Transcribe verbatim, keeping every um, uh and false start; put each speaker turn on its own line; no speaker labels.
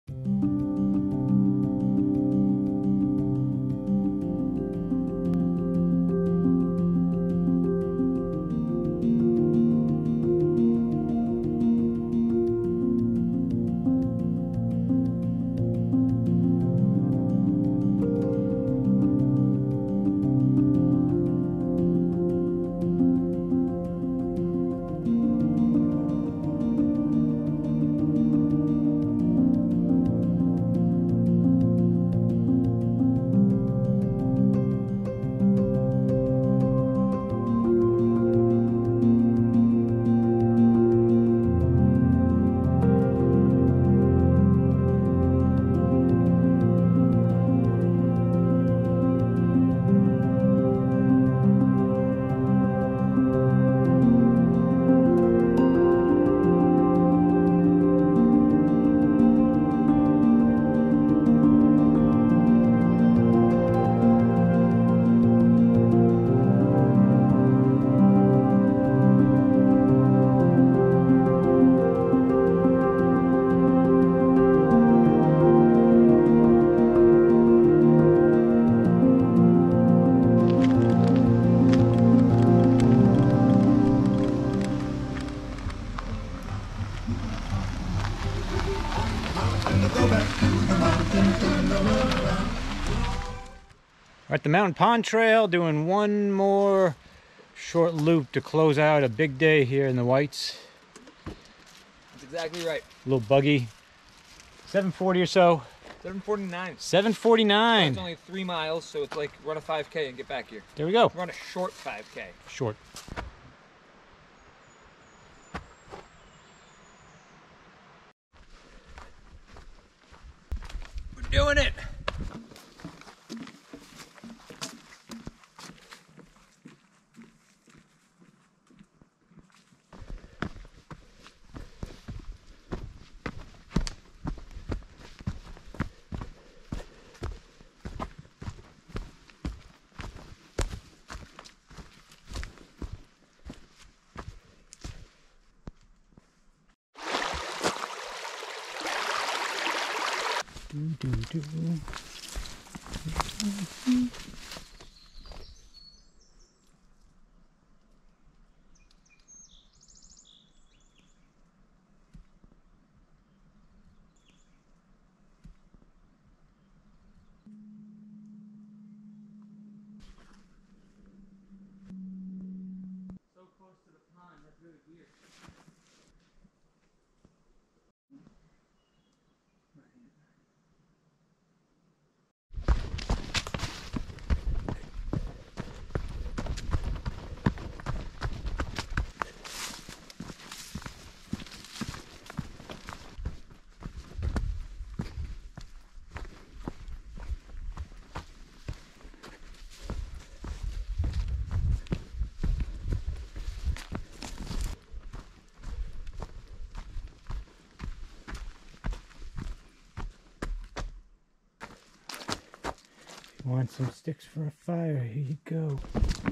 We're at the Mountain Pond Trail doing one more short loop to close out a big day here in the Whites.
That's exactly right.
A little buggy. seven forty or so.
seven forty-nine.
seven forty-nine.
It's only three miles, so it's like run a five K and get back here.
There we go.
Run a short five K.
Short.
We're doing it.
Do, do, do.
So close to the pond, that's really weird.
Want some sticks for a fire? Here you go.